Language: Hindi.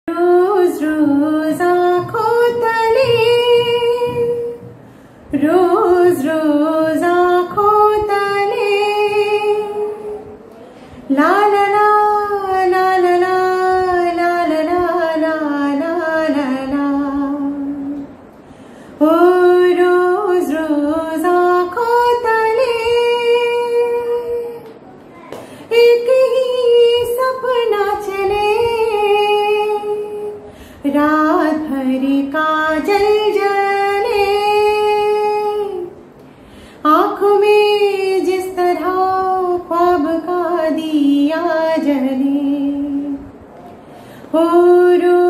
रोज रोज आँखों तले, रोज रोज आँखों तले, ला ला ला ला ला ला ला ला ला ला ला ला, ओ रोज रोज आँखों तले एक ही सपना चले, रात भर काजल जले, आँखों में जिस तरह ख्वाब का दिया जले, ओ